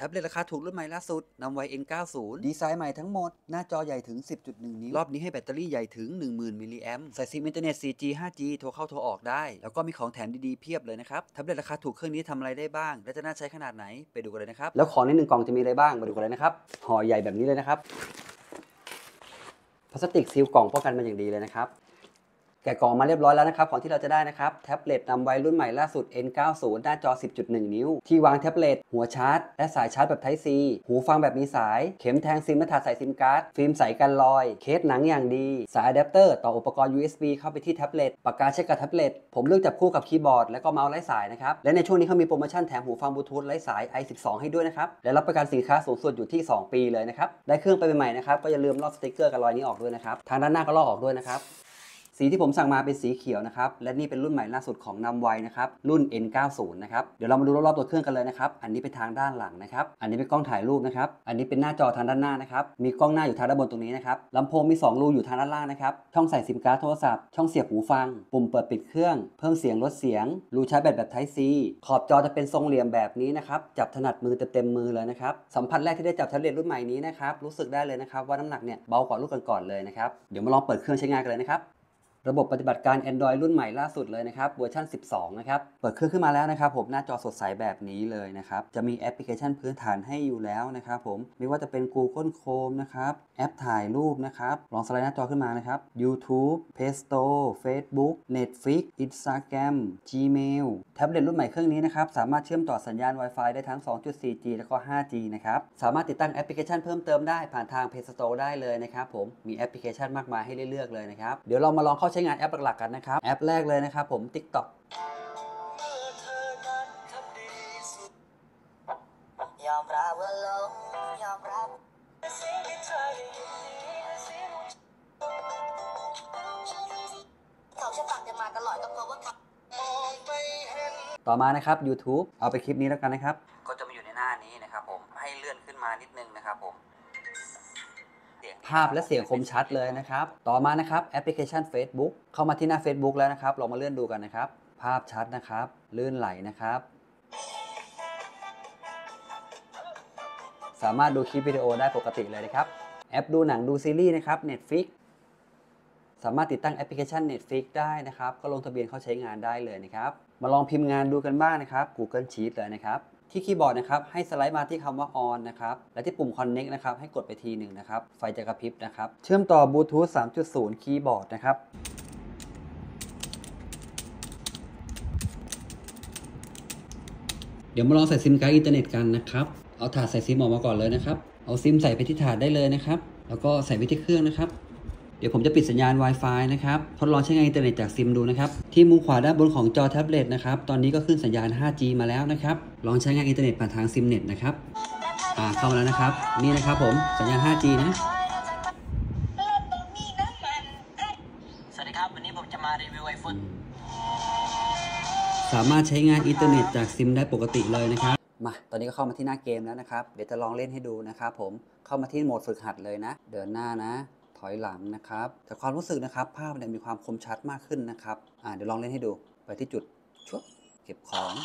ท็บเล็ตราคาถูกรุ่นใหม่ล่าสุดนำไว้ N90 ดีไซน์ใหม่ทั้งหมดหน้าจอใหญ่ถึง 10.1 นิ้วรอบนี้ให้แบตเตอรี่ใหญ่ถึง 10,000 มิลลิแอมป์ใส่ซิมอินเทอร์เน็ต 4G 5G โทรเข้าโทรออกได้แล้วก็มีของแถมดีๆเพียบเลยนะครับแท็บเล็ตราคาถูกเครื่องนี้ทำอะไรได้บ้างและจะน่าใช้ขนาดไหนไปดูกันเลยนะครับแล้วของใน1 กล่องจะมีอะไรบ้างมาดูกันเลยนะครับห่อใหญ่แบบนี้เลยนะครับพลาสติกซีลกล่องป้องกันมาอย่างดีเลยนะครับแกะกล่องมาเรียบร้อยแล้วนะครับของที่เราจะได้นะครับแท็บเล็ตนำไว้รุ่นใหม่ล่าสุด N90 หน้าจอ 10.1 นิ้วที่วางแท็บเล็ตหัวชาร์จและสายชาร์จแบบ Type C หูฟังแบบมีสายเข็มแทงซิมและถาดใส่ซิมการ์ดฟิล์มใสกันรอยเคสหนังอย่างดีสายอะแดปเตอร์ต่ออุปกรณ์ USB เข้าไปที่แท็บเล็ตปากกาเช็คกับแท็บเล็ตผมเลือกจับคู่กับคีย์บอร์ดและก็เมาส์ไร้สายนะครับและในช่วงนี้เขามีโปรโมชั่นแถมหูฟังบลูทูธไร้สาย i12 ให้ด้วยนะครับและรับประกันสินค้าสูงสุดอยู่ที่2 ปีเลยนะครับได้เครื่องไปใหม่ๆนะครับก็อย่าลืมลอกสติ๊กเกอร์กับรอยนี้ออกด้วยนะครับทางด้านหน้าก็ลอกออกด้วยนะครับสีที่ผมสั่งมาเป็นสีเขียวนะครับและนี่เป็นรุ่นใหม่ล่าสุดของนำไวนะครับรุ่น N90 นะครับเดี๋ยวเรามาดูรอบๆตัวเครื่องกันเลยนะครับอันนี้เป็นทางด้านหลังนะครับอันนี้เป็นกล้องถ่ายรูปนะครับอันนี้เป็นหน้าจอทางด้านหน้านะครับมีกล้องหน้าอยู่ทางด้านบนตรงนี้นะครับลำโพงมี2รูอยู่ทางด้านล่างนะครับช่องใส่ซิมการ์ดโทรศัพท์ช่องเสียบหูฟังปุ่มเปิดปิดเครื่องเพิ่มเสียงลดเสียงรูชาร์จแบตแบบ Type C ขอบจอจะเป็นทรงเหลี่ยมแบบนี้นะครับจับถนัดมือเต็มมือเลยนะครับสัมผัสแรกที่ได้จับแท็บเล็ตรุ่นใหม่นี้นะครับรู้สึกได้เลยนะครับว่าน้ำหนักเนี่ยเบากว่ารุ่นก่อนๆเลยนะครับเดี๋ยวมาลองเปิดเครื่องใช้งานกันเลยนะครับระบบปฏิบัติการ Android รุ่นใหม่ล่าสุดเลยนะครับเวอร์ชัน12นะครับเปิดเครื่องขึ้นมาแล้วนะครับผมหน้าจอสดใสแบบนี้เลยนะครับจะมีแอปพลิเคชันพื้นฐานให้อยู่แล้วนะครับผมไม่ว่าจะเป็น Google Chrome นะครับแอปถ่ายรูปนะครับลองสไลด์หน้าจอขึ้นมานะครับ YouTube Play Store Facebook Netflix Instagram Gmail แท็บเล็ตรุ่นใหม่เครื่องนี้นะครับสามารถเชื่อมต่อสัญญาณ Wi-Fi ได้ทั้ง 2.4G แล้วก็ 5G นะครับสามารถติดตั้งแอปพลิเคชันเพิ่มเติมได้ผ่านทาง Play Store ได้เลยนะครับผมมีแอปพลิเคชันมากมายให้เลือกเลยนะครับเดี๋ยวเรามาลองเข้าใช้งานแอปหลักๆกันนะครับแอปแรกเลยนะครับผม TikTok ยอมรับว่าลงยอมรับเขาจะปักจะมาตลอดก็เพราะว่าต่อมานะครับ YouTube เอาไปคลิปนี้แล้วกันนะครับก็จะมาอยู่ในหน้านี้นะครับผมให้เลื่อนขึ้นมานิดนึงนะครับผมภาพและเสียงคมชัดเลยนะครับต่อมานะครับแอปพลิเคชัน Facebook เข้ามาที่หน้า Facebook แล้วนะครับลองมาเลื่อนดูกันนะครับภาพชัดนะครับลื่นไหลนะครับสามารถดูคลิปวิดีโอได้ปกติเลยนะครับแอปดูหนังดูซีรีส์นะครับ Netflix สามารถติดตั้งแอปพลิเคชัน Netflix ได้นะครับก็ลงทะเบียนเข้าใช้งานได้เลยนะครับมาลองพิมพ์งานดูกันบ้างนะครับ Google Sheet เลยนะครับที่คีย์บอร์ดนะครับให้สไลด์มาที่คำว่า on นะครับและที่ปุ่ม connect นะครับให้กดไปทีหนึ่งนะครับไฟจะกระพริบนะครับเชื่อมต่อบลูทูธ 3.0 คีย์บอร์ดนะครับเดี๋ยวมาลองใส่ซิมการ์ดอินเทอร์เน็ตกันนะครับเอาถาดใส่ซิมออกมาก่อนเลยนะครับเอาซิมใส่ไปที่ถาดได้เลยนะครับแล้วก็ใส่ไปที่เครื่องนะครับเดี๋ยวผมจะปิดสัญญาณ Wi-Fi นะครับทดลองใช้งานอินเทอร์เน็ตจากซิมดูนะครับที่มุมขวาด้านบนของจอแท็บเล็ตนะครับตอนนี้ก็ขึ้นสัญญาณ 5G มาแล้วนะครับลองใช้งานอินเทอร์เน็ตผ่านทางซิมเน็ตนะครับเข้ามาแล้วนะครับนี่นะครับผมสัญญาณ 5G นะสวัสดีครับวันนี้ผมจะมารีวิว iPhone สามารถใช้งานอินเทอร์เน็ตจากซิมได้ปกติเลยนะครับมาตอนนี้ก็เข้ามาที่หน้าเกมแล้วนะครับเดี๋ยวจะลองเล่นให้ดูนะครับผมเข้ามาที่โหมดฝึกหัดเลยนะเดินหน้านะถอยหลังนะครับแต่ความรู้สึกนะครับภาพเนี่ยมีความคมชัดมากขึ้นนะครับเดี๋ยวลองเล่นให้ดูไปที่จุดชุบเก็บของ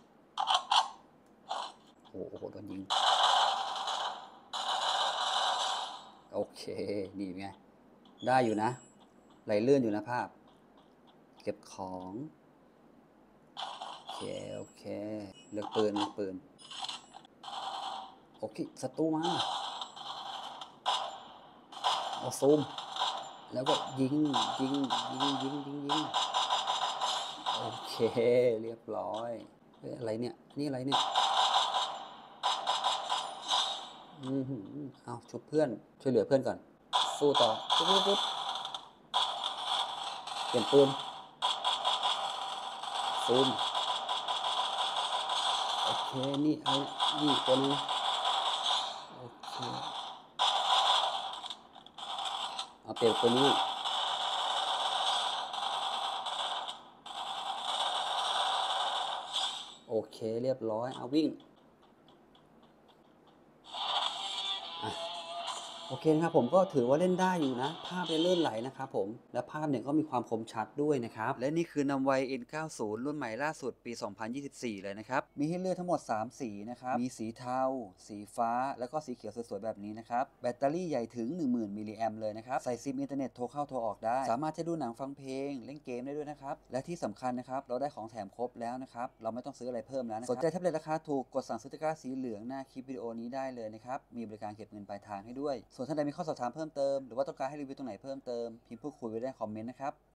โอ้โหโดนยิงโอเคดีไงได้อยู่นะไหลเลื่อนอยู่นะภาพเก็บของโอเคเลือกปืนโอเคศัตรูมาเอาซูมแล้วก็ยิงโอเคเรียบร้อยอะไรเนี่ยนี่อะไรเนี่ยเอาชุบเพื่อนช่วยเหลือเพื่อนก่อนสู้ต่อปุ๊บเปลี่ยนปืนซูมโอเคนี่นี่ตัวนึงโอเคเอาเปลี่ยนตัวนี้โอเคเรียบร้อยเอาวิ่งโอเคนะครับผมก็ถือว่าเล่นได้อยู่นะภาพเนี่ยลื่นไหลนะครับผมและภาพเนี่ยก็มีความคมชัดด้วยนะครับและนี่คือนำไว N90 รุ่นใหม่ล่าสุดปี 2024 เลยนะครับมีให้เลือกทั้งหมด 3 สีนะครับมีสีเทาสีฟ้าแล้วก็สีเขียวสวยๆแบบนี้นะครับแบตเตอรี่ใหญ่ถึง 10,000 มิลลิแอมป์เลยนะครับใส่ซิมอินเทอร์เน็ตโทรเข้าโทรออกได้สามารถจะดูหนังฟังเพลงเล่นเกมได้ด้วยนะครับและที่สำคัญนะครับเราได้ของแถมครบแล้วนะครับเราไม่ต้องซื้ออะไรเพิ่มแล้วนะครับสนใจแท็บเล็ตราคาถูกกดสั่งซื้อตะกร้าสีเหลืองหน้าคลิปวิดีโอนี้ได้เลยนะครับมีบริการเก็บเงินปลายทางให้ด้วยส่วนท่านใดมีข้อสอบถามเพิ่มเติมหรือว่าต้องการให้รีวิวตรงไหนเพิ่มเติมพิมพ์พูดคุยไว้ได้ในคอมเมนต์นะครับ